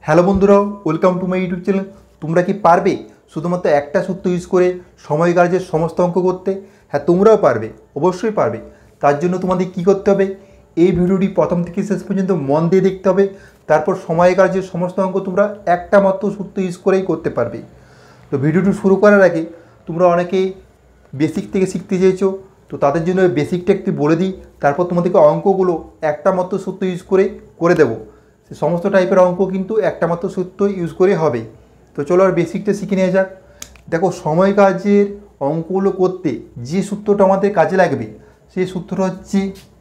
Hello বন্ধুরা, welcome to my YouTube channel. তোমরা কি পারবে শুধুমাত্র একটা সূত্র ইউজ করে সময় কার্যের সমস্ত অঙ্ক করতে? হ্যাঁ, তোমরাও পারবে, অবশ্যই পারবে। তার জন্য তোমাদের কি করতে হবে, এই ভিডিওটি প্রথম থেকে শেষ পর্যন্ত মন দিয়ে দেখতে হবে। তারপর সময় কার্যের সমস্ত অঙ্ক তোমরা একটা মাত্র সূত্র ইউজ করেই করতে পারবে। তো ভিডিওটি শুরু করার আগে তোমরা অনেকেই বেসিক থেকে শিখতে চেয়েছো, তো তাদের জন্য বেসিকটা একটু বলে দিই। তারপর তোমাদেরকে অঙ্কগুলো একটা মাত্র সূত্র ইউজ করে দেবো। সমস্ত টাইপের অঙ্ক কিন্তু একটা মাত্র সূত্র ইউজ করে হবে। তো চলো আর বেসিকটা শিখে নেওয়া যাক। দেখো, সময় কাজের অঙ্কগুলো করতে যে সূত্রটা আমাদের কাজে লাগবে সেই সূত্রটা হচ্ছে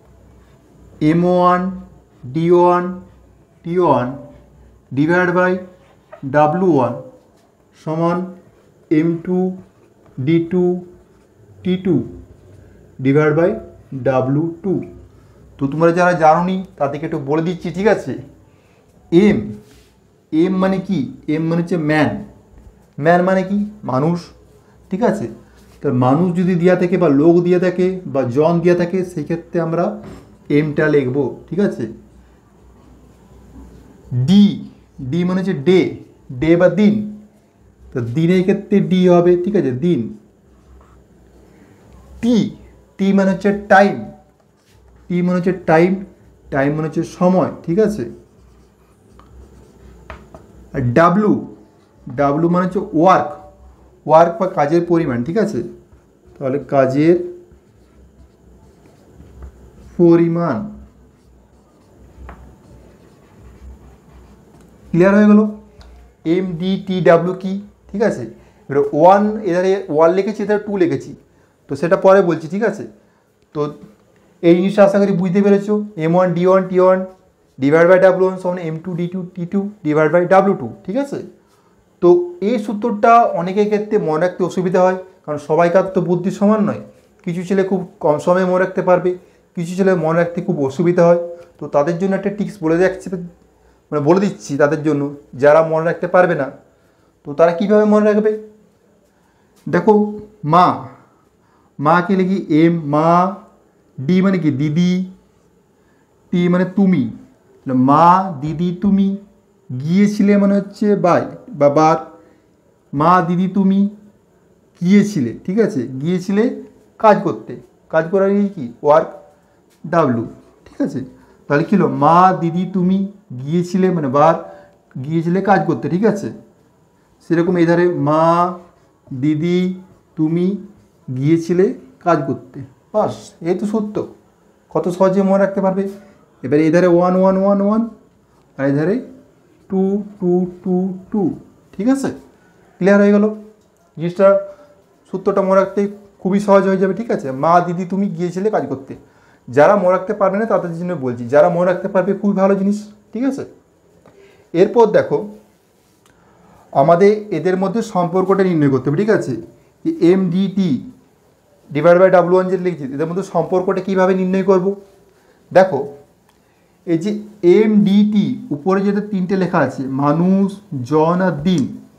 M1 D1 T1 divide by W1 সমান M2 D2 T2 divide by W2। তো তোমরা যারা জানোনি তাদেরকে একটু বলে দিচ্ছি, ঠিক আছে। এম মানে কি? এম মানে হচ্ছে ম্যান মানে কি? মানুষ, ঠিক আছে। তো মানুষ যদি দেওয়া থাকে বা লোক দিয়ে থাকে বা জন দেওয়া থাকে, সেই ক্ষেত্রে আমরা এমটা লিখবো, ঠিক আছে। ডি মানে হচ্ছে ডে বা দিন, তো দিনের ক্ষেত্রে ডি হবে, ঠিক আছে, দিন। টি মানে হচ্ছে টাইম, মানে হচ্ছে টাইম মানে হচ্ছে সময়, ঠিক আছে। আর ডাব্লু মানে হচ্ছে ওয়ার্ক বা কাজের পরিমাণ, ঠিক আছে। তাহলে কাজের পরিমাণ। ক্লিয়ার হয়ে গেল। MDTW কি, ঠিক আছে। এবার এধারে ওয়ান লিখেছি, এধারে 2 লিখেছি, তো সেটা পরে বলছি, ঠিক আছে। তো এই জিনিসটা আশা করি বুঝতে পেরেছো। M1 D1 T1 divide by W1 সমান M2 D2 T2 divide by W2, ঠিক আছে। তো এই সূত্রটা অনেকের ক্ষেত্রে মনে রাখতে অসুবিধা হয়, কারণ সবাইকার তো বুদ্ধি সমান নয়। কিছু ছেলে খুব কম সময়ে মনে রাখতে পারবে, কিছু ছেলে মনে রাখতে খুব অসুবিধা হয়। তো তাদের জন্য একটা টিপস বলে দিচ্ছি তাদের জন্য, যারা মনে রাখতে পারবে না। তো তারা কীভাবে মনে রাখবে? দেখো, মাকে লিখি এম, মা। ডি মানে কি? দিদি। টি মানে তুমি, মা দিদি তুমি। গিয়েছিলে মানে হচ্ছে বার। মা দিদি তুমি গিয়েছিলে, ঠিক আছে, গিয়েছিলে কাজ করতে। কাজ করার কি? ওয়ার্ক, ডাব্লু, ঠিক আছে। তাহলে কী হলো? মা দিদি তুমি গিয়েছিলে মানে বার, গিয়েছিলে কাজ করতে, ঠিক আছে। সেরকম এধারে মা দিদি তুমি গিয়েছিলে কাজ করতে, বাস, এই তো সূত্র। কত সহজে মনে রাখতে পারবে। এবারে এধারে 1 1 1 1 আর এধারে 2 2 2 2, ঠিক আছে। ক্লিয়ার হয়ে গেল জিনিসটা। সূত্রটা মনে রাখতে খুবই সহজ হয়ে যাবে, ঠিক আছে। মা দিদি তুমি গিয়েছিলে কাজ করতে। যারা মনে রাখতে পারবে না তাদের জন্য বলছি, যারা মনে রাখতে পারবে খুবই ভালো জিনিস, ঠিক আছে। এরপর দেখো, আমাদের এদের মধ্যে সম্পর্কটা নির্ণয় করতে হবে, ঠিক আছে। MDT ডিভাইড বাই W1 যে লিখছি, এদের মধ্যে সম্পর্কটা কীভাবে নির্ণয় করব? দেখো, এই যে MDT উপরে যেটা 3টে লেখা আছে, মানুষ, জন আর দিন।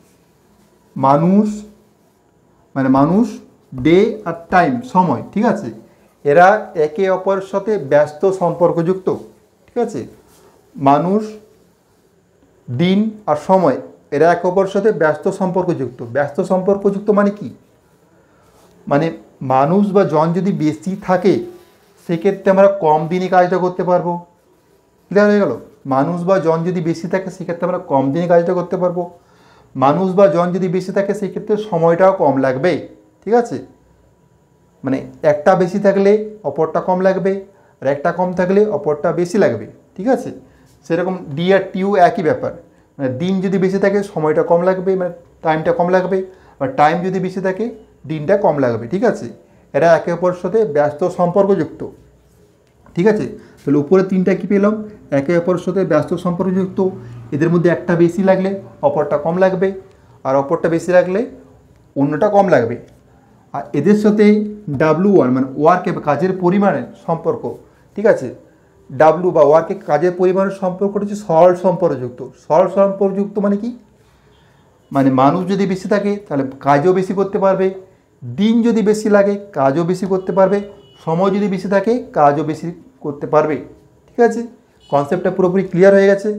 মানুষ, ডে আর টাইম, সময়, ঠিক আছে। এরা একে অপরের সাথে ব্যস্ত সম্পর্কযুক্ত, ঠিক আছে। মানুষ, দিন আর সময় এরা একে অপরের সাথে ব্যস্ত সম্পর্কযুক্ত মানে কি? মানে মানুষ বা জন যদি বেশি থাকে সেক্ষেত্রে আমরা কম দিনই কাজটা করতে পারবো। ক্লিয়ার হয়ে গেল। মানুষ বা জন যদি বেশি থাকে সেক্ষেত্রে আমরা কম দিনে কাজটা করতে পারবো। মানুষ বা জন যদি বেশি থাকে সেক্ষেত্রে সময়টাও কম লাগবে, ঠিক আছে। মানে একটা বেশি থাকলে অপরটা কম লাগবে, আর একটা কম থাকলে অপরটা বেশি লাগবে, ঠিক আছে। সেরকম ডি আর টিউ একই ব্যাপার। মানে দিন যদি বেশি থাকে সময়টা কম লাগবে, মানে টাইমটা কম লাগবে, আর টাইম যদি বেশি থাকে দিনটা কম লাগবে, ঠিক আছে। এরা একে অপরের সাথে ব্যস্ত সম্পর্কযুক্ত, ঠিক আছে। তাহলে উপরে 3টা কী পেলাম? একে অপরের সাথে ব্যস্ত সম্পর্কযুক্ত। এদের মধ্যে একটা বেশি লাগলে অপরটা কম লাগবে, আর অপরটা বেশি লাগলে অন্যটা কম লাগবে। আর এদের সাথে W1 মানে ওয়ার্কে বা কাজের পরিমাণের সম্পর্ক, ঠিক আছে। ডাব্লু বা ওয়ার্কে কাজের পরিমাণের সম্পর্কটা হচ্ছে সরল সম্পর্কযুক্ত মানে কি? মানে মানুষ যদি বেশি থাকে তাহলে কাজও বেশি করতে পারবে, দিন যদি বেশি লাগে কাজও বেশি করতে পারবে, সময় যদি বেশি থাকে কাজও বেশি করতে পারবে, ঠিক আছে। কনসেপ্টটা পুরোপুরি ক্লিয়ার হয়ে গেছে।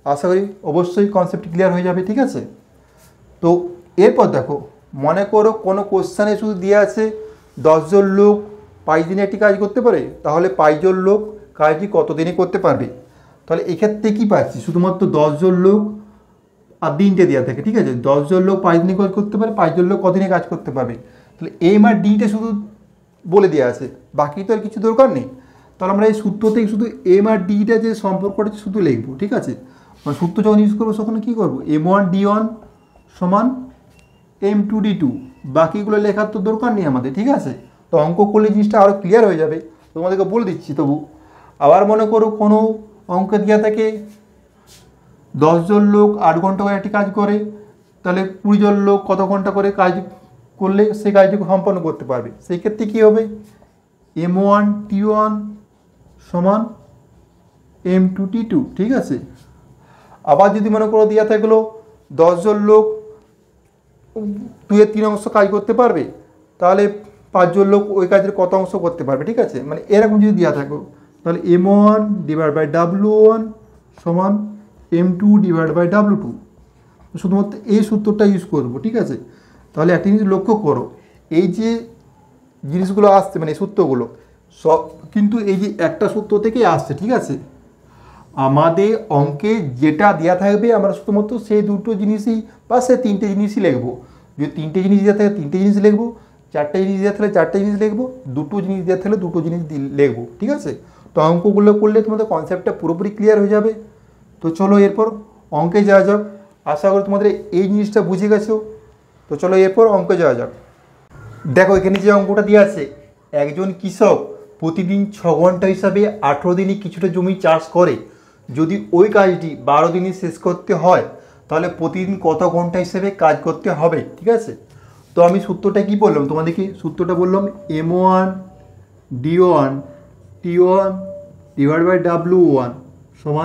আশা করি অবশ্যই কনসেপ্ট ক্লিয়ার হয়ে যাবে, ঠিক আছে। তো এরপর দেখো, মনে করো কোনো কোশ্চেনে শুধু দিয়ে আছে 10 জন লোক 5 দিনে একটি কাজ করতে পারে, তাহলে 5 জন লোক কাজটি কত দিনে করতে পারবে। তাহলে এক্ষেত্রে কী পাচ্ছি, শুধুমাত্র 10 জন লোক আর দিনটা দেওয়া থাকে, ঠিক আছে। 10 জন লোক 5 দিনে কাজ করতে পারে, 5 জন লোক কদিনে কাজ করতে পারবে। তাহলে এম আর ডিটা শুধু বলে দেওয়া আছে, বাকি তো আর কিছু দরকার নেই। তাহলে আমরা এই সূত্র থেকে শুধু এম আর ডিটা যে সম্পর্কটা শুধু লিখবো, ঠিক আছে। মানে সূত্র যখন ইউজ করবো তখন কী করবো, M1D1 সমান M2D2, বাকিগুলো লেখার তো দরকার নেই আমাদের, ঠিক আছে। তো অঙ্ক করলে জিনিসটা আরও ক্লিয়ার হয়ে যাবে, তোমাদেরকে বলে দিচ্ছি। তবু আবার মনে করো কোনো অঙ্ক দেওয়া থাকে 10 জন লোক 8 ঘন্টা করে একটি কাজ করে, তাহলে 20 জন লোক কত ঘন্টা করে কাজ করলে সেই কাজটুকু সম্পন্ন করতে পারবে। সেই ক্ষেত্রে কী হবে, M1T1 সমান M2T2, ঠিক আছে। আবার যদি মনে করো দেওয়া থাকলো 10 জন লোক 2/3 অংশ কাজ করতে পারবে, তাহলে 5 জন লোক ওই কাজের কত অংশ করতে পারবে, ঠিক আছে। মানে এরকম যদি দেওয়া থাকো, তাহলে M1/W1 সমান M2/W2, শুধুমাত্র এই সূত্রটা ইউজ করবো, ঠিক আছে। তাহলে একটা জিনিস লক্ষ্য করো, এই যে জিনিসগুলো আসছে মানে এই সূত্রগুলো সব কিন্তু এই যে একটা সূত্র থেকেই আসছে, ঠিক আছে। আমাদের অঙ্কে যেটা দেওয়া থাকবে আমরা শুধুমাত্র সেই দুটো জিনিসই বা সে 3টে জিনিসই লিখবো। যদি 3টে জিনিস দেওয়া থাকে 3টে জিনিস লিখবো, 4টে জিনিস দেওয়া থাকলে 4টে জিনিস লিখবো, 2টো জিনিস দেওয়া থাকলে 2টো জিনিস লিখবো, ঠিক আছে। তো অঙ্কগুলো করলে তোমাদের কনসেপ্টটা পুরোপুরি ক্লিয়ার হয়ে যাবে। তো চলো এরপর অঙ্কে যাওয়া যাক। আশা করি তোমাদের এই জিনিসটা বুঝে গেছো। তো চলো এরপর অঙ্কে যাওয়া যাক। দেখো এখানে যে অঙ্কটা দেওয়া আছে, একজন কৃষক প্রতিদিন 6 ঘন্টা হিসাবে 18 দিনই কিছুটা জমি চাষ করে। যদি ওই কাজটি 12 দিনই শেষ করতে হয়, তাহলে প্রতিদিন কত ঘন্টা হিসেবে কাজ করতে হবে, ঠিক আছে। তো আমি সূত্রটা কি বললাম তোমাদেরকে, সূত্রটা বললাম M1D1T1/W1 সমান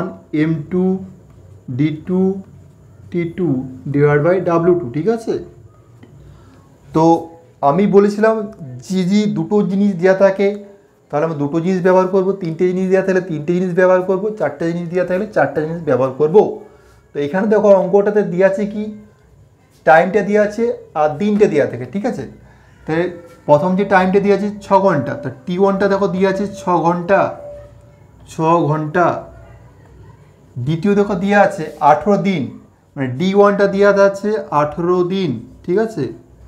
M2D2T2/W2, ঠিক আছে। তো আমি বলেছিলাম যে দুটো জিনিস দেওয়া থাকে তাহলে আমরা দুটো জিনিস ব্যবহার করব, 3টে জিনিস দেওয়া থাকলে 3টে জিনিস ব্যবহার করব, 4টে জিনিস দেওয়া থাকলে 4টে জিনিস ব্যবহার করব। তো এখানে দেখো অঙ্কটাতে দেওয়া আছে কি, টাইমটা দেওয়া আছে আর দিনটা দেওয়া থাকে, ঠিক আছে। তাহলে প্রথম যে টাইমটা দেওয়া আছে 6 ঘন্টা, তা T1টা দেখো দেওয়া আছে 6 ঘন্টা, 6 ঘন্টা। দ্বিতীয় দেখো দেওয়া আছে 18 দিন, মানে D1টা দেওয়া আছে 18 দিন, ঠিক আছে।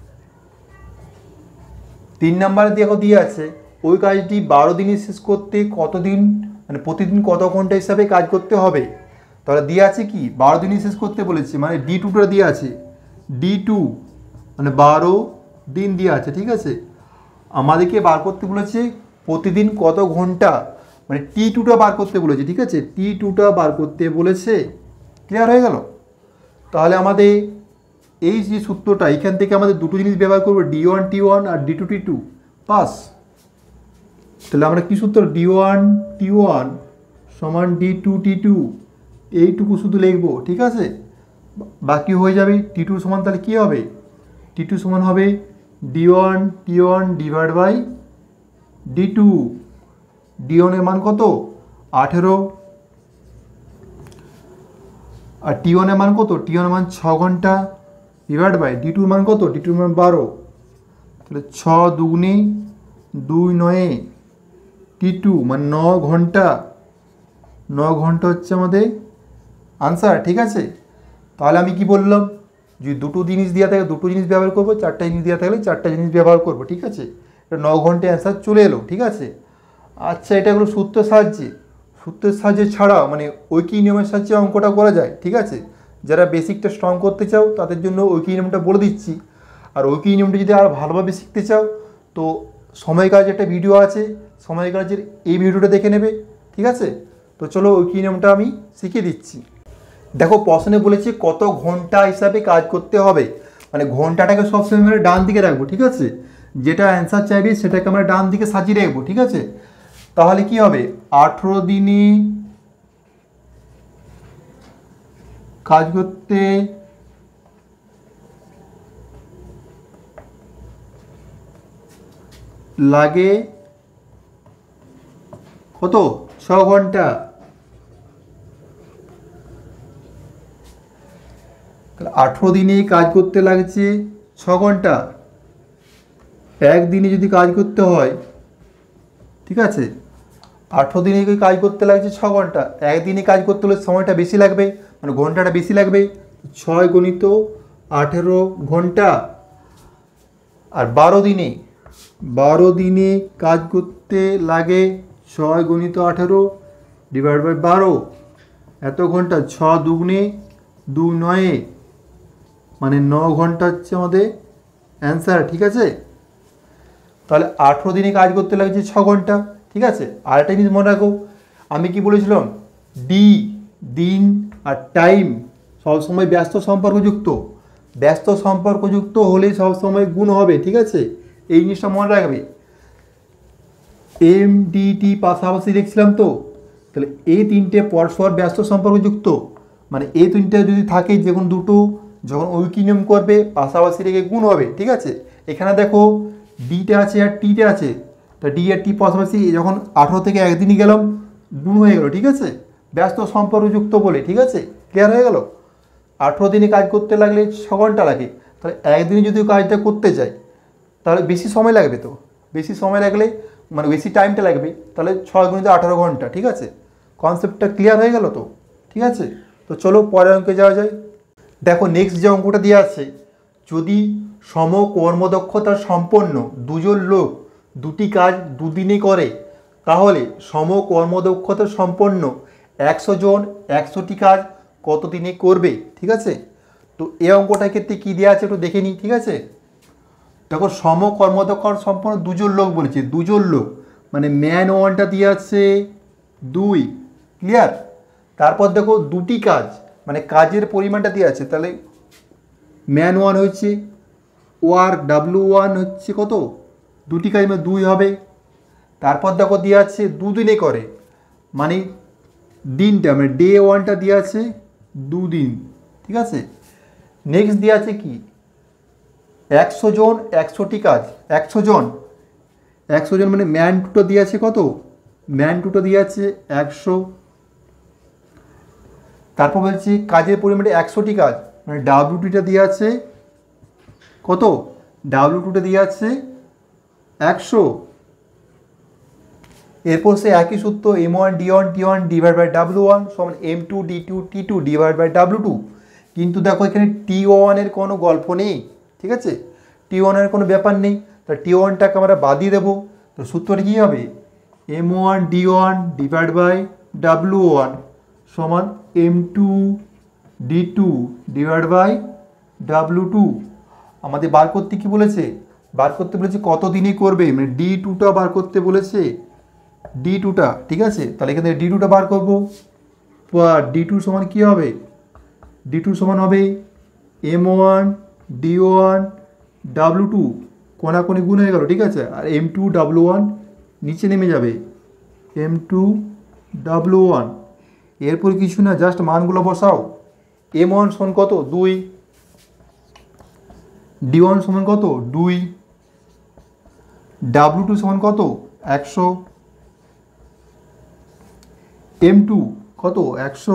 3 নম্বরে দেখো দিয়ে আছে ওই কাজটি 12 দিনে শেষ করতে কতদিন, মানে প্রতিদিন কত ঘন্টা হিসাবে কাজ করতে হবে। তাহলে দিয়ে আছে কি 12 দিনে শেষ করতে বলেছে, মানে D2টা দিয়ে আছে, D2 মানে 12 দিন দিয়ে আছে, ঠিক আছে। আমাদেরকে বার করতে বলেছে প্রতিদিন কত ঘন্টা, মানে T2টা বার করতে বলেছে, ঠিক আছে। T2টা বার করতে বলেছে, ক্লিয়ার হয়ে গেল। তাহলে আমাদের এই যে সূত্রটা এখান থেকে আমাদের দুটো জিনিস ব্যবহার করবো, D1T1 আর D2T2 পাস। তাহলে আমরা কি সূত্র, D1T1 সমান D2T2, এইটুকু শুধু লিখবো, ঠিক আছে। বাকি হয়ে যাবে T2 সমান, তাহলে কী হবে, T2 সমান হবে D1T1/D2। D1 এর মান কত 18, আর T1 এর মান কত, T1 এর মান 6 ঘন্টা D2 মান কত, D2 মান 12। তাহলে 6 দুগুণে 2 9 T2 মানে 9 ঘন্টা, 9 ঘন্টা হচ্ছে আমাদের আনসার, ঠিক আছে। তাহলে আমি কি বললাম, যদি দুটো জিনিস দেওয়া থাকে দুটো জিনিস ব্যবহার করবো, 4টা জিনিস দেওয়া থাকলে 4টা জিনিস ব্যবহার করবো, ঠিক আছে। এটা 9 ঘন্টায় অ্যান্সার চলে এলো, ঠিক আছে। আচ্ছা এটা হলো সূত্রের সাহায্যে, সূত্রের সাহায্যে ছাড়াও মানে ঐকিক নিয়মের সাহায্যে অঙ্কটা করা যায়, ঠিক আছে। যারা বেসিকটা স্ট্রং করতে চাও তাদের জন্য ঐকিক নিয়মটা বলে দিচ্ছি। আর ঐকিক নিয়মটা যদি আরও ভালোভাবে শিখতে চাও তো সময় কাজ একটা ভিডিও আছে, সময় কাজের এই ভিডিওটা দেখে নেবে, ঠিক আছে। তো চলো ঐকিক নিয়মটা আমি শিখিয়ে দিচ্ছি। দেখো প্রশ্নে বলেছে কত ঘন্টা হিসাবে কাজ করতে হবে, মানে ঘন্টাটাকে সবসময় আমরা ডান দিকে রাখবো, ঠিক আছে। যেটা অ্যান্সার চাইবে সেটাকে আমরা ডান দিকে সাজিয়ে রাখবো, ঠিক আছে। তাহলে কি হবে, 18 দিনে কাজ করতে লাগে কত, 6 ঘন্টা। তাহলে 18 দিনে কাজ করতে লাগছে 6 ঘন্টা। একদিনে যদি কাজ করতে হয়, ঠিক আছে, 18 দিনে কাজ করতে লাগছে 6 ঘন্টা, একদিনে কাজ করতে হলে সময়টা বেশি লাগবে, মানে ঘন্টাটা বেশি লাগবে। 6 গুণিত 18 ঘন্টা। আর 12 দিনে কাজ করতে লাগে 6 গুণিত 18 ডিভাইড বাই 12, এত ঘন্টা। 6 দুগুণে 2 9, মানে 9 ঘন্টা হচ্ছে আমাদের অ্যান্সার, ঠিক আছে। তাহলে 18 দিনে কাজ করতে লাগছে 6 ঘন্টা, ঠিক আছে। আর একটা জিনিস মনে রাখো, আমি কি বলেছিলাম, দিন আর টাইম সবসময় ব্যস্ত সম্পর্কযুক্ত, ব্যস্ত সম্পর্কযুক্ত হলেই সবসময় গুণ হবে, ঠিক আছে। এই জিনিসটা মনে রাখবে। MDT পাশাপাশি লিখছিলাম তো, তাহলে এই তিনটে পরস্পর ব্যস্ত সম্পর্কযুক্ত, মানে এই তিনটে যদি থাকে যে কোনো দুটো যখন ঐকিক নিয়ম করবে পাশাপাশি রেখে গুণ হবে, ঠিক আছে। এখানে দেখো ডিটা আছে আর টিটা আছে, তা ডি আর টি পাশাপাশি যখন 18 থেকে একদিনই গেলাম গুণ হয়ে গেল, ঠিক আছে, ব্যস্ত সম্পর্কযুক্ত বলে, ঠিক আছে। ক্লিয়ার হয়ে গেল। 18 দিনে কাজ করতে লাগলে 6 ঘন্টা লাগে, তাহলে একদিনে যদি কাজটা করতে চাই তাহলে বেশি সময় লাগবে, তো বেশি সময় লাগলে মানে বেশি টাইমটা লাগবে, তাহলে 6 গুণিত 18 ঘন্টা, ঠিক আছে। কনসেপ্টটা ক্লিয়ার হয়ে গেল তো, ঠিক আছে। তো চলো পরের অঙ্কে যাওয়া যায়। দেখো নেক্সট যে অঙ্কটা দেওয়া আছে, যদি সম কর্মদক্ষতা সম্পন্ন দুজন লোক দুটি কাজ দুদিনে করে, তাহলে সম কর্মদক্ষতা সম্পন্ন 100 জন 100টি কাজ কত দিনে করবে, ঠিক আছে। তো এই অঙ্কটার ক্ষেত্রে কী দেওয়া আছে একটু দেখে নিই, ঠিক আছে। দেখো সম কর্মদক্ষতা সম্পন্ন দুজন লোক বলেছে, দুজন লোক মানে ম্যান ওয়ানটা দিয়ে আছে 2, ক্লিয়ার। তারপর দেখো দুটি কাজ মানে কাজের পরিমাণটা দিয়ে আছে, তাহলে ম্যান ওয়ান হচ্ছে ওয়ার্ক W1 হচ্ছে কত, দুটি কাজ মানে 2 হবে। তারপর দেখো দিয়ে আছে দুদিনে করে, মানে দিনটা মানে ডে ওয়ানটা দিয়ে আছে 2 দিন, ঠিক আছে। নেক্সট দিয়ে আছে কি 100 জন 100টি কাজ, 100 জন মানে ম্যান টুটা দিয়ে আছে কত, ম্যান টুটা দিয়ে আছে 100। তারপর বলছি কাজের পরিমাণে 100টি কাজ, মানে W2টা দিয়ে আছে কত, W2টা দিয়ে আছে 100। এরপর সে একই সূত্র M1 D1 T1 divide by W1 সমান M2 D2 T2 divide by W2। কিন্তু দেখো এখানে T1 এর কোনো গল্প নেই, ঠিক আছে, T1 এর কোনো ব্যাপার নেই, তো T1টাকে আমরা বাদ দিয়ে দেবো। তো সূত্রটা কী হবে, M1 D1 divide by W1 সমান M2 D2 divide by W2। আমাদের বার করতে কি বলেছে, বার করতে বলেছে কত দিনে করবে, মানে D2টা বার করতে বলেছে, D2টা, ঠিক আছে। তাহলে এখানে D2টা বার করবো, D2 সমান কী হবে, D2 সমান হবে M1 D1 W2, কোনাকুনি গুণ হয়ে গেল, ঠিক আছে। আর M2 W1 নিচে নেমে যাবে, M2 W1। এরপর কিছু না, জাস্ট মানগুলো বসাও। M1 সমান কত 2, D1 সমান কত 2, W2 সমান কত 100, M2 কত 100,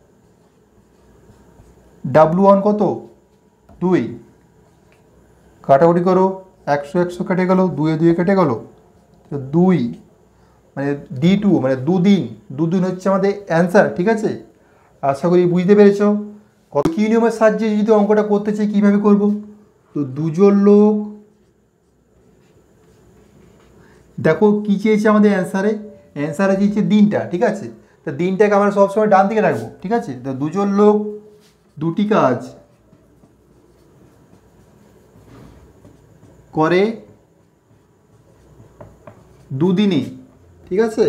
W1 কত 2, কাটাকুটি করো, 100 100 কেটে গেল, 2 2 কেটে গেল, 2 মানে D2 মানে দুদিন হচ্ছে আমাদের অ্যান্সার, ঠিক আছে। আশা করি বুঝতে পেরেছো। কত কী নিয়মের সাহায্যে যদি অঙ্কটা করতে চাই কীভাবে করব, তো দুজন লোক, দেখো কী চেয়েছে আমাদের অ্যান্সারে চেয়েছে দিনটা, ঠিক আছে। তো দিনটাকে আমরা সবসময় ডান দিকে রাখবো, ঠিক আছে। তো দুজন লোক দুটি কাজ করে দুদিনে, ঠিক আছে,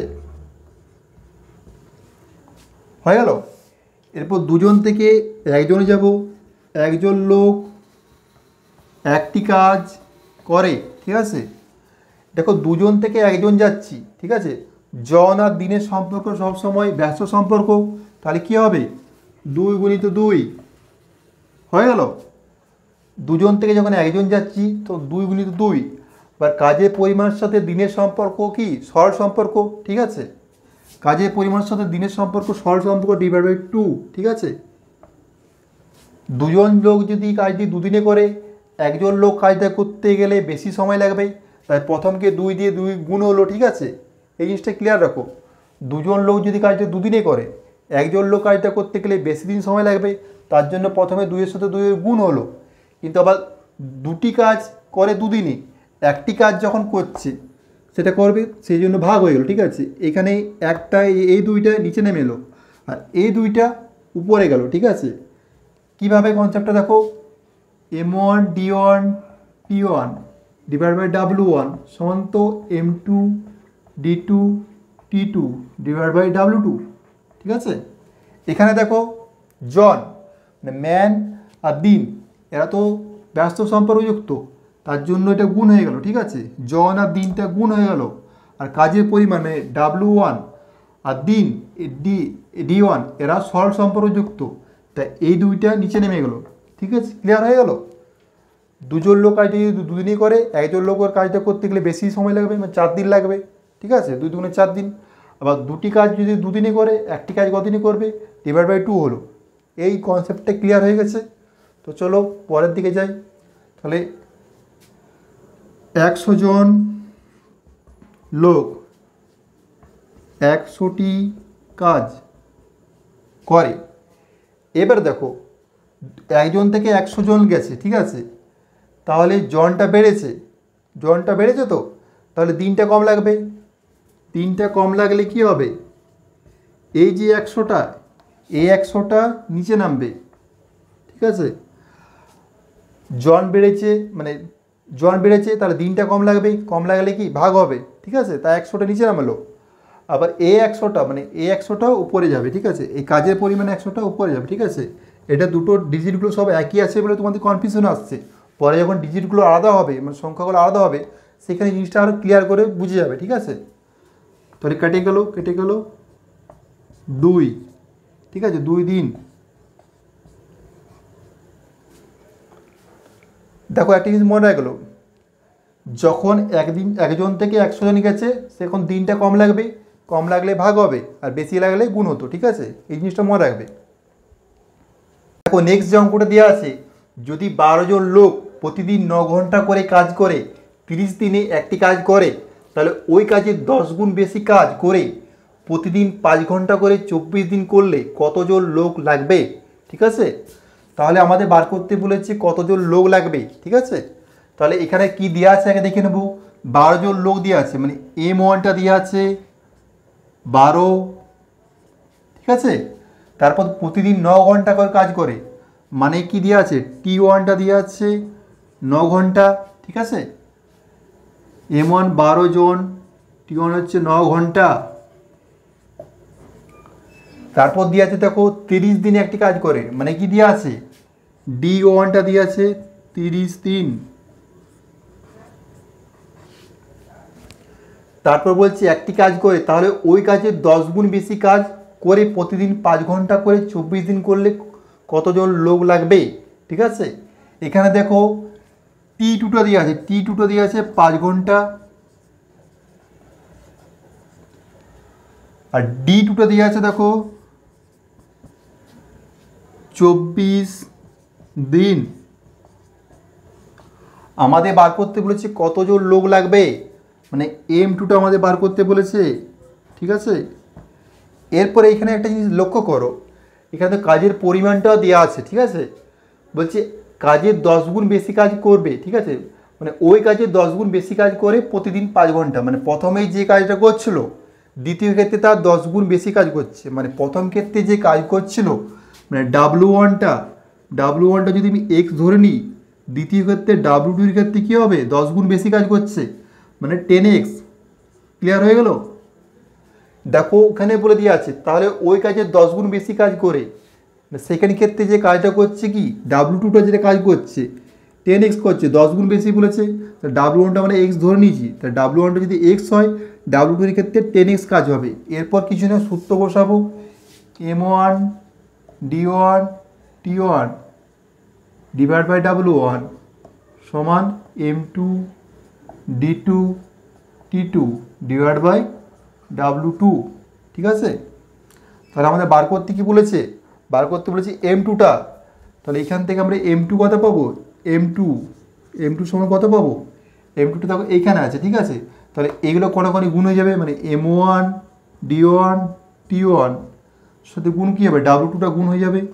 হয়ে গেল। এরপর দুজন থেকে একজনে যাব, একজন লোক একটি কাজ করে, ঠিক আছে। দেখো দুজন থেকে একজন যাচ্ছি, ঠিক আছে, জন আর দিনের সম্পর্ক সবসময় ব্যস্ত সম্পর্ক, তাহলে কী হবে 2 গুণিত 2 হয়ে গেল। দুজন থেকে যখন একজন যাচ্ছি তো 2 গুণিত 2, বা কাজের পরিমাণের সাথে দিনের সম্পর্ক কি সরল সম্পর্ক, ঠিক আছে। কাজের পরিমাণের সাথে দিনের সম্পর্ক সরল সম্পর্ক ডিভাইড বাই 2, ঠিক আছে। দুজন লোক যদি কাজটি দুদিনে করে, একজন লোক কাজটা করতে গেলে বেশি সময় লাগবে, তাই প্রথমকে 2 দিয়ে 2 গুণ হলো, ঠিক আছে? এই জিনিসটা ক্লিয়ার রাখো। দুজন লোক যদি কাজটা দুদিনে করে, একজন লোক কাজটা করতে গেলে বেশি দিন সময় লাগবে, তার জন্য প্রথমে 2 এর সাথে 2 এর গুণ হলো। কিন্তু আবার দুটি কাজ করে দুদিনে, একটি কাজ যখন করছে সেটা করবে, সেই জন্য ভাগ হয়ে গেল, ঠিক আছে? এখানে একটা এই 2টা নিচে নেমে এলো আর এই 2টা উপরে গেল, ঠিক আছে? কীভাবে কনসেপ্টটা দেখো, M1 D1 P1 divide by W1 সমান তো M2 D2 T2 divide by W2, ঠিক আছে? এখানে দেখো জন মানে ম্যান আর দিন এরা তো ব্যস্ত সম্পর্কযুক্ত, তার জন্য এটা গুণ হয়ে গেল, ঠিক আছে? জন আর দিনটা গুণ হয়ে গেল। আর কাজের পরিমাণ মানে W1 আর দিন D1 এরা সরল সম্পর্কযুক্ত, তাই এই 2টা নিচে নেমে গেল, ঠিক আছে? ক্লিয়ার হয়ে গেল? দুজন লোক কাজটি যদি দুদিনই করে, একজন লোকের কাজটা করতে গেলে বেশি সময় লাগবে, মানে 4 দিন লাগবে, ঠিক আছে? 2 দুগুণে 4 দিন। আবার দুটি কাজ যদি দুদিনে করে, একটি কাজ কদিনই করবে, ডিভাইড বাই 2 হলো। এই কনসেপ্টটা ক্লিয়ার হয়ে গেছে? তো চলো পরের দিকে যাই। তাহলে 100 জন লোক 100টি কাজ করে। এবার দেখো একজন থেকে 100 জন গেছে, ঠিক আছে? তাহলে জনটা বেড়েছে তো, তাহলে দিনটা কম লাগবে। দিনটা কম লাগলে কি হবে, এই যে 100টা এই 100টা নিচে নামবে, ঠিক আছে? জন বেড়েছে তাহলে দিনটা কম লাগবে, কম লাগলে কি ভাগ হবে, ঠিক আছে? তাই 100টা নিচে নামলো। আবার এই 100টা উপরে যাবে, ঠিক আছে? এই কাজের পরিমাণে 100টা উপরে যাবে, ঠিক আছে? এটা দুটো ডিজিটগুলো সব একই আছে বলে তোমাদের কনফিউশন আসছে। পরে যখন ডিজিটগুলো আলাদা হবে, মানে সংখ্যাগুলো আলাদা হবে, সেখানে জিনিসটা আরও ক্লিয়ার করে বুঝে যাবে, ঠিক আছে? তাহলে কেটে গেল 2, ঠিক আছে? 2 দিন। দেখো একটা জিনিস মনে রাখলো, যখন একজন থেকে 100 জন গেছে সেখন দিনটা কম লাগবে, কম লাগলে ভাগ হবে, আর বেশি লাগলে গুণ হতো, ঠিক আছে? এই জিনিসটা মনে রাখবে। দেখো নেক্সট যে অঙ্কটা দেওয়া আছে, যদি 12 জন লোক প্রতিদিন 9 ঘন্টা করে কাজ করে 30 দিনে একটি কাজ করে, তাহলে ওই কাজের 10 গুণ বেশি কাজ করে প্রতিদিন 5 ঘন্টা করে 24 দিন করলে কতজন লোক লাগবে, ঠিক আছে? তাহলে আমাদের বার করতে বলেছে কতজন লোক লাগবে, ঠিক আছে? তাহলে এখানে কি দেওয়া আছে আগে দেখে নেব। 12 জন লোক দেওয়া আছে, মানে M1টা দেওয়া আছে 12, ঠিক আছে? তারপর প্রতিদিন 9 ঘন্টা করে কাজ করে, মানে কি দেওয়া আছে, T1টা দেওয়া আছে 9 ঘন্টা, ঠিক আছে? M1 12 জন, T1 হচ্ছে 9 ঘন্টা। তারপর দেওয়া আছে দেখো 30 দিনে একটি কাজ করে, মানে কি দেওয়া আছে, D1টা দেওয়া আছে 30 দিন। তারপর বলছে একটি কাজ করে, তাহলে ওই কাজের 10 গুণ বেশি কাজ করে প্রতিদিন 5 ঘন্টা করে 24 দিন করলে কতজন লোক লাগবে, ঠিক আছে? এখানে দেখো T2টা দেওয়া আছে 5 ঘন্টা, আর D2টা দেওয়া আছে দেখো 24 দিন। আমাদের বার করতে বলেছে কতজন লোক লাগবে, মানে M2টা আমাদের বার করতে বলেছে, ঠিক আছে? এরপরে এখানে একটা জিনিস লক্ষ্য করো, এখানে তো কাজের পরিমাণটাও দেওয়া আছে, ঠিক আছে? বলছে কাজের 10 গুণ বেশি কাজ করবে, ঠিক আছে? মানে ওই কাজের 10 গুণ বেশি কাজ করে প্রতিদিন 5 ঘন্টা, মানে প্রথমেই যে কাজটা করছিল দ্বিতীয় ক্ষেত্রে তার 10 গুণ বেশি কাজ করছে। মানে প্রথম ক্ষেত্রে যে কাজ করছিল, মানে W1টা যদি আমি X ধরে নিই, দ্বিতীয় ক্ষেত্রে W2 এর ক্ষেত্রে কী হবে, 10 গুণ বেশি কাজ করছে, মানে 10x। ক্লিয়ার হয়ে গেল? দেখো ওখানে বলে দিয়ে আছে, তাহলে ওই কাজের 10 গুণ বেশি কাজ করে সেকেন্ড ক্ষেত্রে যে কাজটা করছে কি, W2টা যেটা কাজ করছে 10x করছে, 10 গুণ বেশি বলেছে, তা W1টা মানে x ধরে নিয়েছি, তা W1টা যদি x হয় W2 এর ক্ষেত্রে 10x কাজ হবে। এরপর কিছু না সূত্র বসাবো, M1 D1 T1 divide by W1 সমান M2 D2 T2 divide by W2, ঠিক আছে? তাহলে আমাদের বার করতে কি বলেছে, M2টা, তাহলে এখান থেকে আমরা M2 কত পাবো, M2 সমান কত পাবো, M2 দেখো এইখানে আছে, ঠিক আছে। তাহলে এগুলো কোনাকুনি গুণ হয়ে যাবে, মানে M1 D1 T1 সাথে গুণ কী হবে, W2টা গুণ হয়ে যাবে,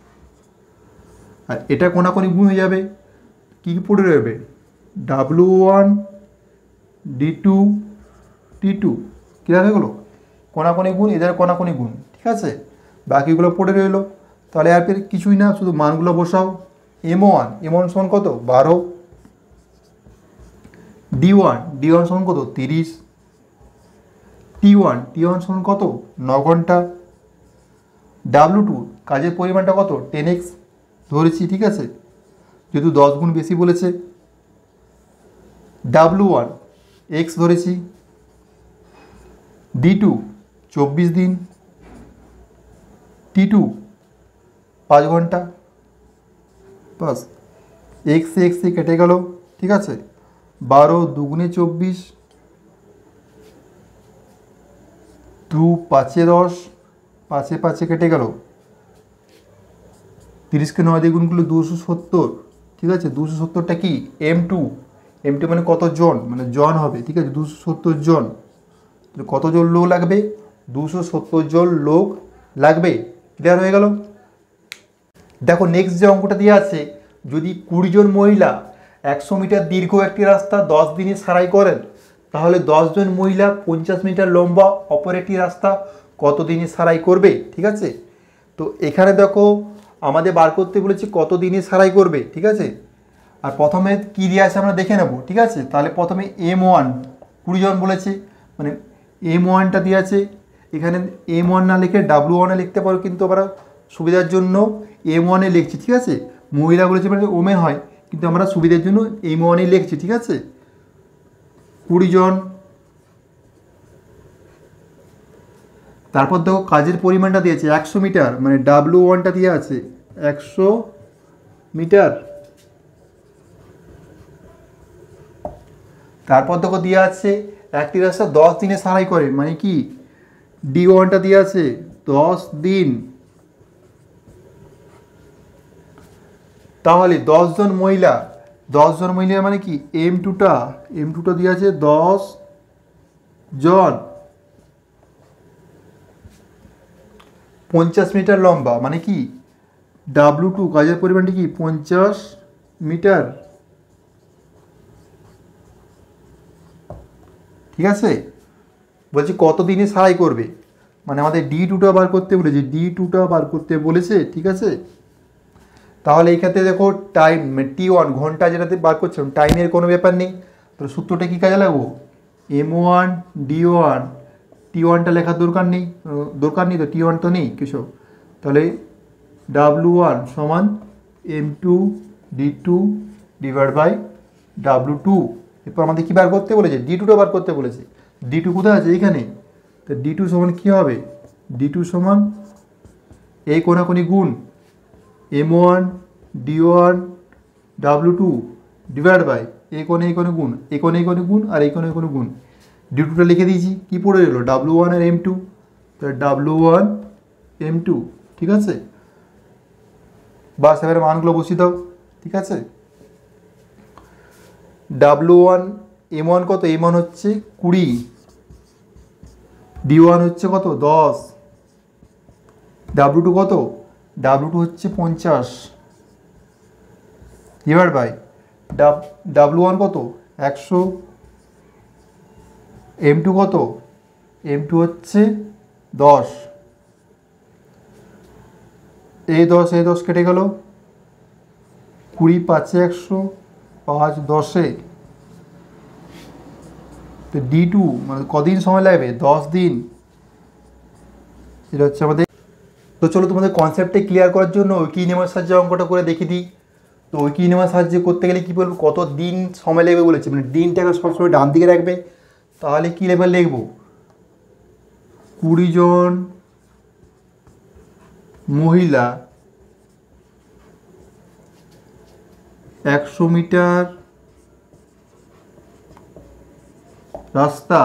আর এটা কোনাকুনি গুণ হয়ে যাবে, কী পড়ে রইবে, W1 D2 T2, ক্লিয়ার হয়ে গেলো, কোনাকুনি গুণ, এদের কোনাকুনি গুণ, ঠিক আছে। বাকিগুলো পড়ে রইলো। তাহলে আর কিছুই না, শুধু মানগুলো বসাও। M1 সমান কত, 12, D1 সমান কত, 30, T1 সমান কত, 9 ঘন্টা, W2 কাজের পরিমাণটা কত, 10x ধরেছি, ঠিক আছে, যেহেতু 10 গুণ বেশি বলেছে। W1 x ধরেছি, D2 24 দিন, T2 5 ঘন্টা, বাস এক্স কেটে গেল, ঠিক আছে। 12 দুগুণে 24, 2 5 10, 5 কেটে গেল, 30কে 9 দিয়ে গুণ করলে 270, ঠিক আছে। 270টা কি, M2 মানে কত জন, মানে জন হবে, ঠিক আছে, 270 জন। কতজন লোক লাগবে, 270 জন লোক লাগবে, ক্লিয়ার হয়ে গেল। দেখো নেক্সট যে অঙ্কটা দিয়ে আছে, যদি 20 জন মহিলা 100 মিটার দীর্ঘ একটি রাস্তা 10 দিনে সারাই করেন, তাহলে 10 জন মহিলা 50 মিটার লম্বা অপর একটি রাস্তা কত দিনে সারাই করবে, ঠিক আছে। তো এখানে দেখো আমাদের বার করতে বলেছি কত দিনে সারাই করবে, ঠিক আছে। আর প্রথমে কী দিয়ে আছে আমরা দেখে নেব, ঠিক আছে। তাহলে প্রথমে M1 20 জন বলেছে, মানে M1টা দিয়ে আছে, এখানে M1 না লিখে W1 লিখতে পারো, কিন্তু আমরা সুবিধার জন্য M1 লিখছি, ঠিক আছে। মহিলা বলেছে মানে ওমেন হয়, কিন্তু আমরা সুবিধার জন্য M1 লিখছি, ঠিক আছে। 20 জন। তারপর দেখো কাজের পরিমাণটা দিয়েছে 100 মিটার, মানে W1টা দিয়ে আছে 100 মিটার। তারপর দেখো দিয়ে আছে একটি রাস্তা 10 দিনে সারাই করে, মানে কি, D1টা দিয়ে আছে 10 দিন। তাহলে 10 জন মহিলা মানে কি, M2টা দিয়ে আছে 10 জন, 50 মিটার লম্বা, মানে কি W2 কাজের পরিমাণটি কি 50 মিটার, ঠিক আছে। বলছি কত দিনে সারাই করবে, মানে আমাদের D2টা বার করতে বলেছে, ঠিক আছে। তাহলে এই ক্ষেত্রে দেখো টাইম T1 ঘন্টা যেটাতে বার করছিলাম, টাইমের কোনো ব্যাপার নেই, তো সূত্রটা কী কাজে লাগবো, M1 D1 T1টা লেখার দরকার নেই তো, T1 তো নেই কিছু, তাহলে W1 সমান M2 D2 divide by W2। এরপর আমাদের কী বার করতে বলেছে, D2টা বার করতে বলেছে। D2 কোথায় আছে, এইখানে, তো D2 সমান কী হবে, D2 সমান এই কোনাকুনি গুণ M1 D1 W2 divide by এই কোণে গুণ, এই কোণে গুণ, আর এই কোণে গুণ। D2টা লিখে দিয়েছি, কী পড়ে এলো, W1 আর M2, তো W1 M2, ঠিক আছে। বাস এবারে মানগুলো বসিয়ে দাও, ঠিক আছে। W1 M1 কত, M1 হচ্ছে 20, D1 হচ্ছে কত 10, W2 কত, W2 হচ্ছে 50 ডিভাইড বাই W1 কত 100, M2 কত, M2 হচ্ছে 10, এই 10 কেটে গেল, 20 5 100, 5 10, তো D2 মানে কদিন সময় লাগবে, 10 দিন। এটা হচ্ছে আমাদের। তো চলো তোমাদের কনসেপ্টে ক্লিয়ার করার জন্য কি নিয়মের সাহায্যে অঙ্কটা করে দেখিয়ে দিই। তো কি নিয়মের সাহায্যে করতে গেলে কী বলবো, কত দিন সময় লাগবে বলেছে, মানে দিনটাকে সবসময় ডান দিকে রাখবে। তাহলে কী লেভেল লিখব, 20 জন মহিলা 100 মিটার রাস্তা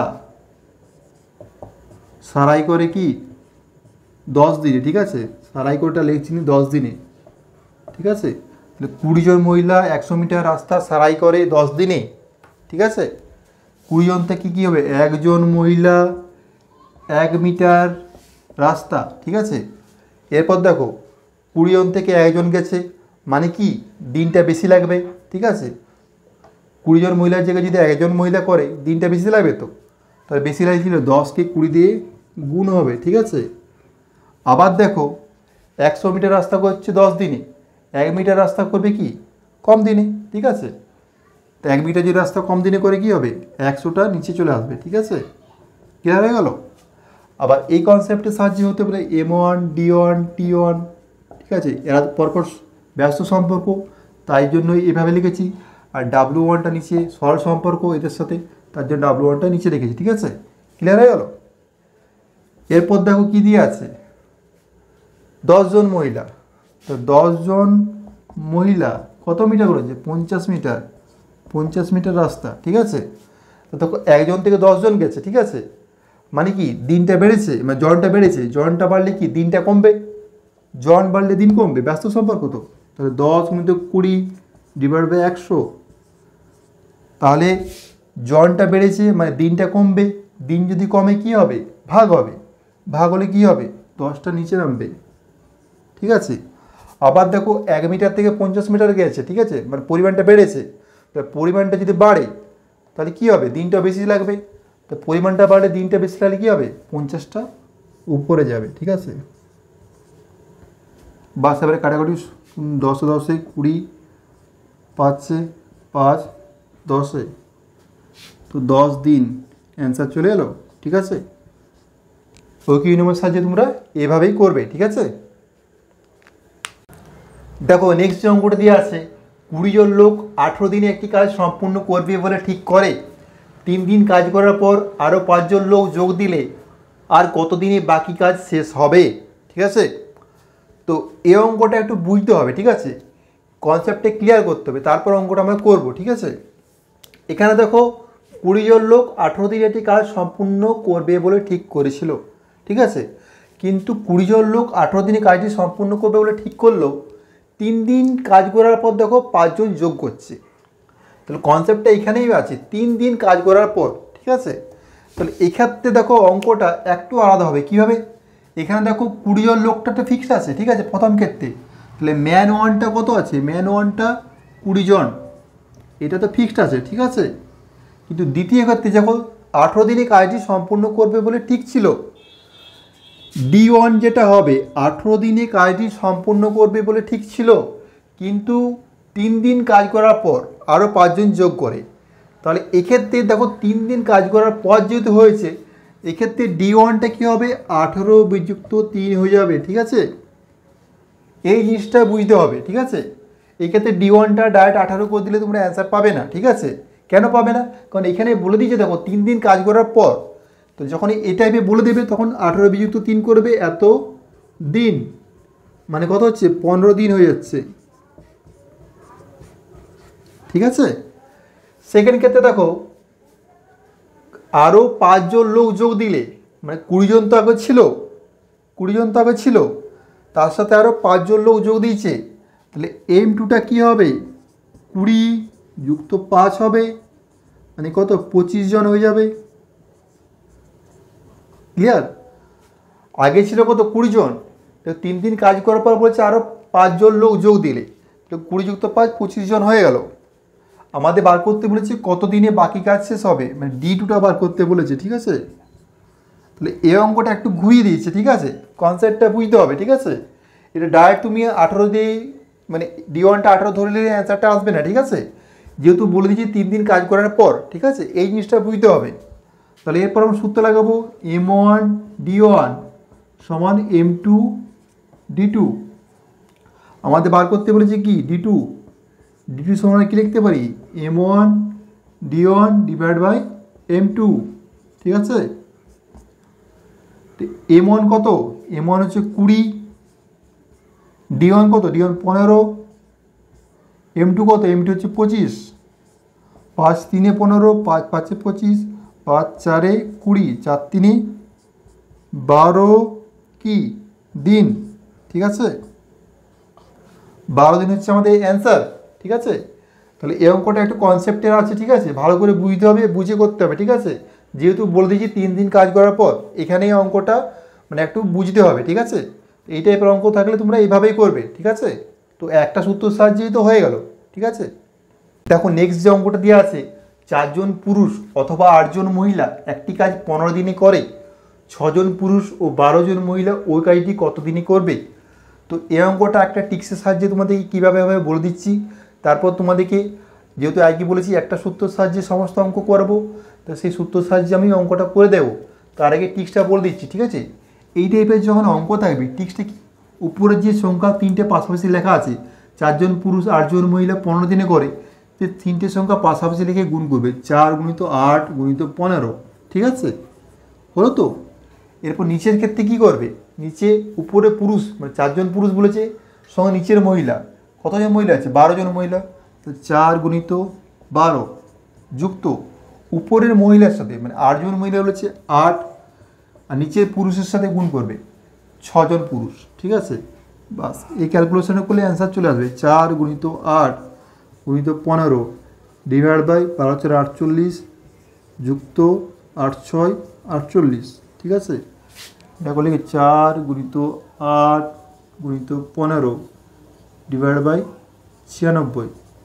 সারাই করে কি 10 দিনে, ঠিক আছে। সারাই করেটা লিখছি 10 দিনে, ঠিক ঠিক আছে, তাহলে 20 জন মহিলা 100 মিটার রাস্তা সারাই করে 10 দিনে, ঠিক আছে। 20 জন থেকে কী হবে, একজন মহিলা 1 মিটার রাস্তা, ঠিক আছে। এরপর দেখো 20 জন থেকে একজন গেছে, মানে কি দিনটা বেশি লাগবে, ঠিক আছে। 20 জন মহিলার জায়গায় যদি একজন মহিলা করে দিনটা বেশি লাগবে, তো তাহলে বেশি লাগছিল 10কে 20 দিয়ে গুণ হবে, ঠিক আছে। আবার দেখো 100 মিটার রাস্তা করছে 10 দিনে, 1 মিটার রাস্তা করবে কি কম দিনে, ঠিক আছে। তো 1 মিটার যদি রাস্তা কম দিনে করে কি হবে, 100টা নিচে চলে আসবে, ঠিক আছে। ক্লিয়ার হয়ে গেল। আবার এই কনসেপ্টের সাহায্যে হতে পারে M1 D1 T1, ঠিক আছে, এরা পরপর ব্যস্ত সম্পর্ক, তাই জন্যই এভাবে লিখেছি। আর W1টা নিচে সরল সম্পর্ক এদের সাথে, তার জন্য W1টা নিচে রেখেছি, ঠিক আছে। ক্লিয়ার হয়ে গেল। এরপর দেখো কী দিয়ে আছে, 10 জন মহিলা, তো 10 জন মহিলা কত মিটার করেছে, 50 মিটার, 50 মিটার রাস্তা, ঠিক আছে। তো দেখো একজন থেকে 10 জন গেছে, ঠিক আছে, মানে কি দিনটা বেড়েছে, মানে জনটা বেড়েছে, জনটা বাড়লে কি দিনটা কমবে, জন বাড়লে দিন কমবে, ব্যস্ত সম্পর্ক তো। তাহলে 10 × 20 / 100, তাহলে জনটা বেড়েছে মানে দিনটা কমবে, দিন যদি কমে কি হবে, ভাগ হবে, ভাগ হলে কী হবে 10টা নিচে নামবে, ঠিক আছে। আবার দেখো 1 মিটার থেকে 50 মিটার গেছে, ঠিক আছে, মানে পরিমাণটা বেড়েছে, পরিমাণটা যদি বাড়ে তাহলে কী হবে, দিনটা বেশি লাগবে, তো পরিমাণটা বাড়লে দিনটা বেশি লাগলে কী হবে, 50টা উপরে যাবে, ঠিক আছে। বাস এবারে কাটাকাটি 10 10 20, 5 5 10, তো 10 দিন অ্যান্সার চলে এলো, ঠিক আছে। ওকে নিয়মের সাহায্যে তোমরা এভাবেই করবে, ঠিক আছে। দেখো নেক্সট যে অঙ্কটা দিয়ে আছে, 20 জন লোক 18 দিনে একটি কাজ সম্পূর্ণ করবে বলে ঠিক করে 3 দিন কাজ করার পর আরও 5 জন লোক যোগ দিলে আর কত দিনে বাকি কাজ শেষ হবে, ঠিক আছে। তো এই অঙ্কটা একটু বুঝতে হবে, ঠিক আছে, কনসেপ্টে ক্লিয়ার করতে হবে, তারপর অঙ্কটা আমরা করব, ঠিক আছে। এখানে দেখো 20 জন লোক 18 দিনে একটি কাজ সম্পূর্ণ করবে বলে ঠিক করেছিল, ঠিক আছে। কিন্তু 20 জন লোক 18 দিনে কাজটি সম্পূর্ণ করবে বলে ঠিক করলো, 3 দিন কাজ করার পর দেখো 5 জন যোগ করছে, তাহলে কনসেপ্টটা এখানেই আছে, 3 দিন কাজ করার পর, ঠিক আছে। তাহলে এক্ষেত্রে দেখো অঙ্কটা একটু আলাদা হবে, কীভাবে, এখানে দেখো 20 জন লোকটা তো ফিক্সড আছে, ঠিক আছে, প্রথম ক্ষেত্রে, তাহলে ম্যান ওয়ানটা কত আছে, ম্যান ওয়ানটা 20 জন, এটা তো ফিক্সড আছে, ঠিক আছে। কিন্তু দ্বিতীয় ক্ষেত্রে যখন 18 দিনে কাজটি সম্পূর্ণ করবে বলে ঠিক ছিল, D1 যেটা হবে 18 দিনে কাজটি সম্পূর্ণ করবে বলে ঠিক ছিল, কিন্তু 3 দিন কাজ করার পর আরও 5 জন যোগ করে, তাহলে এক্ষেত্রে দেখো 3 দিন কাজ করার পর যেহেতু হয়েছে, এক্ষেত্রে D1টা কী হবে, 18 বিযুক্ত 3 হয়ে যাবে, ঠিক আছে। এই জিনিসটা বুঝতে হবে, ঠিক আছে। এক্ষেত্রে D1টা ডাইরেক্ট 18 করে দিলে তোমরা অ্যান্সার পাবে না, ঠিক আছে। কেন পাবে না, কারণ এখানে বলে দিয়েছে দেখো 3 দিন কাজ করার পর, তো যখন এই টাইপে বলে দেবে তখন 18 বিযুক্ত 3 করবে, এত দিন মানে কত হচ্ছে, 15 দিন হয়ে যাচ্ছে, ঠিক আছে। সেকেন্ড ক্ষেত্রে দেখো আরও 5 জন লোক যোগ দিলে, মানে 20 জন তো আগে ছিল, 20 জন তো আগে ছিল, তার সাথে আরও 5 জন লোক যোগ দিয়েছে, তাহলে M2টা কী হবে, 20 যুক্ত 5 হবে, মানে কত 25 জন হয়ে যাবে, ক্লিয়ার। আগে ছিল কত 20 জন, তো 3 দিন কাজ করার পর বলছে আরও 5 জন লোক যোগ দিলে, তো 20 যুক্ত 5 25 জন হয়ে গেল। আমাদের বার করতে বলেছে কত দিনে বাকি কাজ শেষ হবে, মানে D2টা বার করতে বলেছে, ঠিক আছে। তাহলে এই অঙ্কটা একটু ঘুরিয়ে দিয়েছে, ঠিক আছে, কনসেপ্টটা বুঝতে হবে, ঠিক আছে। এটা ডাইরেক্ট তুমি 18 দিয়ে মানে D1টা 18 ধরে নিলে অ্যান্সারটা আসবে না, ঠিক আছে, যেহেতু বলে দিয়েছি 3 দিন কাজ করার পর, ঠিক আছে, এই জিনিসটা বুঝতে হবে। তাহলে এরপর আমরা সূত্র লাগাবো M1 D1 সমান M2 D2, আমাদের বার করতে বলেছে কি D2 সমান কী লিখতে পারি, M1 D1 / M2, ঠিক আছে। M1 কত, M1 হচ্ছে 20, D1 কত, D1 15, M2 কত, M2 হচ্ছে 25, 5 3 15, 5 5 25, 5 4 20, 4 3 12 কি দিন, ঠিক আছে। 12 দিন হচ্ছে আমাদের অ্যান্সার, ঠিক আছে। তাহলে এই অঙ্কটা একটু কনসেপ্টের আছে, ঠিক আছে, ভালো করে বুঝতে হবে, বুঝে করতে হবে, ঠিক আছে। যেহেতু বলে দিয়েছি 3 দিন কাজ করার পর এখানেই অঙ্কটা মানে একটু বুঝতে হবে, ঠিক আছে। এই টাইপের অঙ্ক থাকলে তোমরা এইভাবেই করবে, ঠিক আছে। তো একটা সূত্রের সাহায্যেই তো হয়ে গেল, ঠিক আছে। দেখো নেক্সট যে অঙ্কটা দেওয়া আছে, 4 জন পুরুষ অথবা 8 জন মহিলা একটি কাজ 15 দিনে করে, 6 জন পুরুষ ও 12 জন মহিলা ওই কাজটি কত দিনে করবে। তো এই অঙ্কটা একটা টিক্সের সাহায্যে তোমাদেরকে কীভাবে বলে দিচ্ছি। তারপর তোমাদেরকে যেহেতু আগে বলেছি একটা সূত্রের সাহায্যে সমস্ত অঙ্ক করবো, তো সেই সূত্রের সাহায্যে আমি অঙ্কটা করে দেবো। তার আগে টিক্সটা বলে দিচ্ছি, ঠিক আছে। এই টাইপের যখন অঙ্ক থাকবে টিক্সটা কি, উপরের যে সংখ্যা 3টে পাশাপাশি লেখা আছে, 4 জন পুরুষ 8 জন মহিলা 15 দিনে করে, যে 3টে সংখ্যা পাশাপাশি লিখে গুণ করবে, 4 গুণিত 8 গুণিত 15, ঠিক আছে, হলো তো। এরপর নিচের ক্ষেত্রে কি করবে, নিচে উপরে পুরুষ মানে 4 জন পুরুষ বলেছে, সঙ্গে নিচের মহিলা কতজন মহিলা আছে, 12 জন মহিলা, তো 4 গুণিত 12 যুক্ত উপরের মহিলার সাথে মানে 8 জন মহিলা বলেছে 8, আর নিচের পুরুষের সাথে গুণ করবে 6 জন পুরুষ, ঠিক আছে। বাস এই ক্যালকুলেশনে করলে অ্যান্সার চলে আসবে 4 গুণিত 8 গুণিত 15 ডিভাইড বাই 12×48 যুক্ত 8×6 48, ঠিক আছে। এটা করলে 4 গুণিত 8 গুণিত 15 ডিভাইড বাই 96,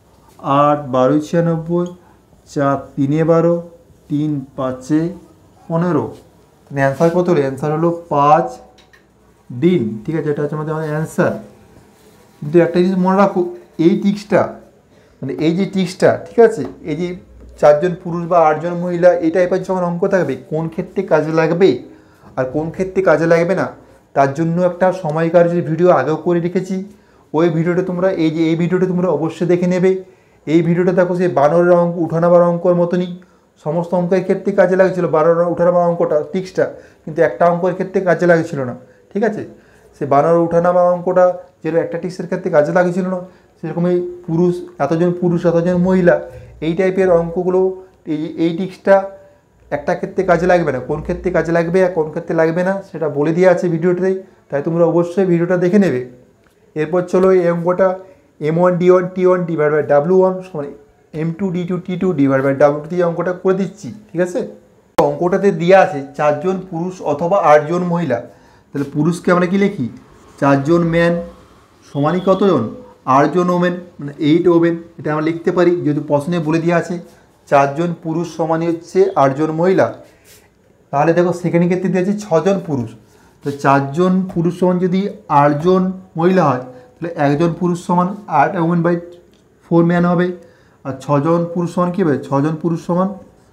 8 12 96, 4 3 12, 3 5 15, অ্যান্সার কত হলো, অ্যান্সার হলো 5 দিন, ঠিক আছে। এটা হচ্ছে আমাদের অ্যান্সার। কিন্তু একটা জিনিস মনে রাখো, এই টিক্সটা মানে এই যে টিক্সটা, ঠিক আছে, এই যে 4 জন পুরুষ বা 8 জন মহিলা এই টাইপের যখন অঙ্ক থাকবে, কোন ক্ষেত্রে কাজে লাগবে আর কোন ক্ষেত্রে কাজে লাগবে না, তার জন্য একটা সময়কার যে ভিডিও আগেও করে রেখেছি, ওই ভিডিওটা তোমরা এই ভিডিওটা তোমরা অবশ্যই দেখে নেবে। এই ভিডিওটা দেখো সেই বানরের অঙ্ক উঠানাবার অঙ্কর মতনই, সমস্ত অঙ্কের ক্ষেত্রে কাজে লাগছিল বানরের উঠানাবার অঙ্কটা টিক্সটা, কিন্তু একটা অঙ্কের ক্ষেত্রে কাজে লাগছিল না, ঠিক আছে। সে বানর উঠানাবার অঙ্কটা যেটা একটা টিক্সের ক্ষেত্রে কাজে লাগছিল না, সেরকমই এতজন পুরুষ এতজন মহিলা এই টাইপের অঙ্কগুলো এই টিক্সটা একটা ক্ষেত্রে কাজে লাগবে না, কোন ক্ষেত্রে কাজে লাগবে আর কোন ক্ষেত্রে লাগবে না সেটা বলে দিয়ে আছে ভিডিওটাতে, তাই তোমরা অবশ্যই ভিডিওটা দেখে নেবে। এরপর চলো এই অঙ্কটা M1 D1 T1 divide by W1 সমান M2 D2 T2 divide by W2 দিয়ে অঙ্কটা করে দিচ্ছি, ঠিক আছে। অঙ্কটাতে দেওয়া আছে 4 জন পুরুষ অথবা 8 জন মহিলা, তাহলে পুরুষকে আমরা কি লিখি, 4 জন ম্যান সমানই কতজন, 8 জন ওমেন মানে 8 ওমেন, এটা আমরা লিখতে পারি যেহেতু প্রশ্নে বলে দেওয়া আছে 4 জন পুরুষ সমানই হচ্ছে 8 জন মহিলা। তাহলে দেখো সেকেন্ড ক্ষেত্রে দিয়েছে 6 জন পুরুষ, তো 4 জন পুরুষ সমান যদি 8 জন মহিলা হয়, তাহলে 1 জন পুরুষ সমান 8 ওমেন বাই 4 ম্যান হবে। আর 6 জন পুরুষ সমান কী হবে, 6 জন পুরুষ সমান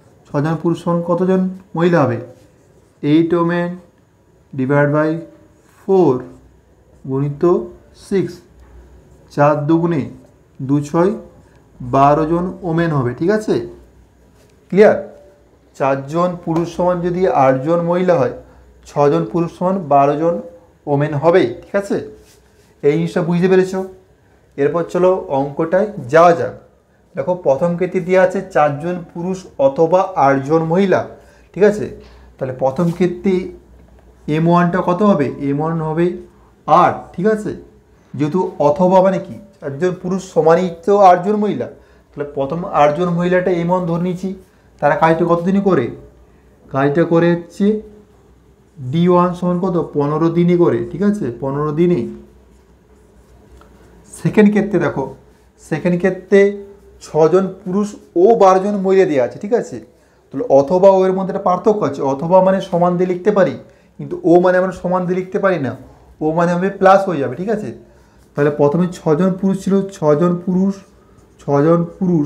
কতজন মহিলা হবে, 8 ওমেন ডিভাইড বাই 4 গুণিত 6, 4 দুগুণে 2 6 12 জন ওমেন হবে, ঠিক আছে, ক্লিয়ার। 4 জন পুরুষ সমান যদি 8 জন মহিলা হয়, 6 জন পুরুষ সমান 12 জন ওমেন হবে, ঠিক আছে। এই জিনিসটা বুঝতে পেরেছ। এরপর চলো অঙ্কটায় যাওয়া যাক। দেখো প্রথম ক্ষেত্রে দেওয়া আছে 4 জন পুরুষ অথবা 8 জন মহিলা, ঠিক আছে। তাহলে প্রথম ক্ষেত্রে M1টা কত হবে, M1 হবে 8, ঠিক আছে। যেহেতু অথবা মানে কি 4 জন পুরুষ সমানই তো 8 জন মহিলা, তাহলে প্রথম 8 জন মহিলাটা M1 ধরে নিয়েছি। তারা কাজটা কতদিনে করে, কাজটা করে হচ্ছে D1 সমান কত 15 দিনে করে, ঠিক আছে, 15 দিনে। সেকেন্ড ক্ষেত্রে দেখো, সেকেন্ড ক্ষেত্রে 6 জন পুরুষ ও 12 জন মহিলা দেওয়া আছে, ঠিক আছে। তাহলে অথবা ও এর মধ্যে একটা পার্থক্য আছে, অথবা মানে সমান দিয়ে লিখতে পারি, কিন্তু ও মানে আমরা সমান দিয়ে লিখতে পারি না, ও মানে হবে প্লাস হয়ে যাবে, ঠিক আছে। তাহলে প্রথমে 6 জন পুরুষ ছিল, 6 জন পুরুষ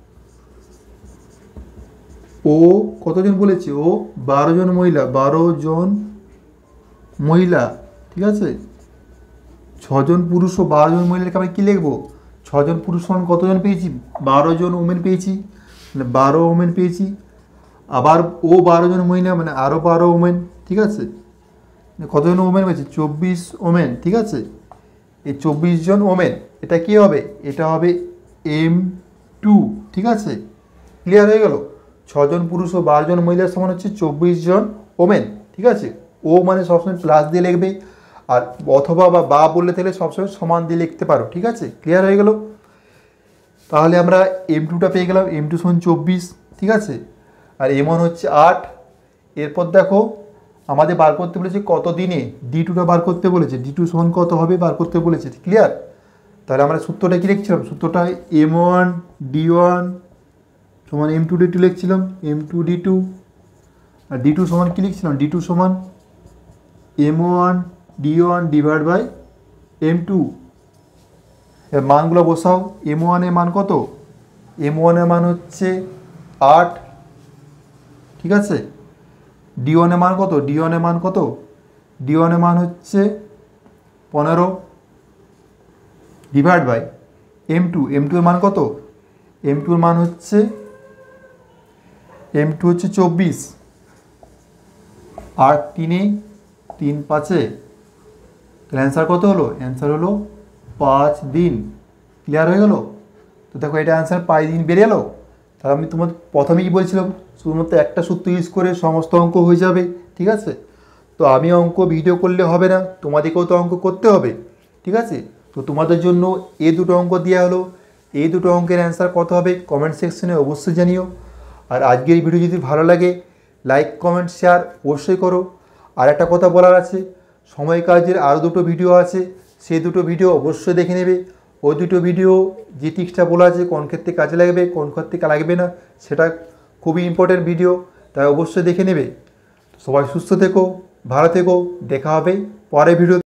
ও কতজন বলেছে, ও 12 জন মহিলা, 12 জন মহিলা, ঠিক আছে। 6 জন পুরুষ ও 12 জন মহিলাকে আমরা কী লিখবো, 6 জন পুরুষ সমান কতজন পেয়েছি, 12 জন ওমেন পেয়েছি, মানে 12 ওমেন পেয়েছি। আবার ও 12 জন মহিলা মানে আরও 12 ওমেন, ঠিক আছে। কতজন ওমেন পেয়েছি, 24 ওমেন, ঠিক আছে। এই 24 জন ওমেন এটা কি হবে, এটা হবে M2, ঠিক আছে, ক্লিয়ার হয়ে গেল। 6 জন পুরুষ ও 12 জন মহিলার সমান হচ্ছে 24 জন ওমেন, ঠিক আছে। ও মানে সবসময় প্লাস দিয়ে লিখবে, আর অথবা বা বললে তাহলে সবসময় সমান দিয়ে লিখতে পারো, ঠিক আছে? ক্লিয়ার হয়ে গেল? তাহলে আমরা M2টা পেয়ে গেলাম, M2 সমান 24, ঠিক আছে? আর M1 হচ্ছে 8। এরপর দেখো আমাদের বার করতে বলেছে কত দিনে D2টা বার করতে বলেছে, D2 সমান কত হবে বার করতে বলেছে, ক্লিয়ার? তাহলে আমরা সূত্রটা কী লিখছিলাম, সূত্রটা M1 D1 সমান M2 D2 লিখছিলাম, M2 D2। আর D2 সমান কী লিখছিলাম, D2 সমান M1 D1 divide by M2। এর মানগুলো বসাও। M1 এর মান কত? M1 এর মান হচ্ছে 8, ঠিক আছে? D1 এর মান কত? D1 এর মান কত? D1 এর মান হচ্ছে 15 ডিভাইড বাই M2। M2 এর মান কত? M2 এর মান হচ্ছে 24। আর 3 5 তাহলে অ্যান্সার কত হলো? অ্যান্সার হলো 5 দিন। ক্লিয়ার হয়ে গেল? তো দেখো এটা অ্যান্সার 5 দিন বেড়ে গেলো। তাহলে আমি তোমার প্রথমেই কি বলছিলাম, শুধুমাত্র একটা সূত্র ইউজ করে সমস্ত অঙ্ক হয়ে যাবে, ঠিক আছে? তো আমি অঙ্ক ভিডিও করলে হবে না, তোমাদেরকেও তো অঙ্ক করতে হবে, ঠিক আছে? তো তোমাদের জন্য এই দুটো অঙ্ক দেওয়া হলো। এই দুটো অঙ্কের অ্যান্সার কত হবে কমেন্ট সেকশনে অবশ্যই জানিও। আর আজকের ভিডিও যদি ভালো লাগে লাইক কমেন্ট শেয়ার অবশ্যই করো। আর একটা কথা বলার আছে, সময় কাজের আরও দুটো ভিডিও আছে, সেই দুটো ভিডিও অবশ্যই দেখে নেবে। ওই দুটো ভিডিও যে টিক্সটা বলা আছে কোন ক্ষেত্রে কাজে লাগবে কোন ক্ষেত্রে লাগবে না সেটা খুবই ইম্পর্টেন্ট ভিডিও, তাই অবশ্যই দেখে নেবে। সবাই সুস্থ থেকো, ভালো থেকো, দেখা হবে পরের ভিডিও।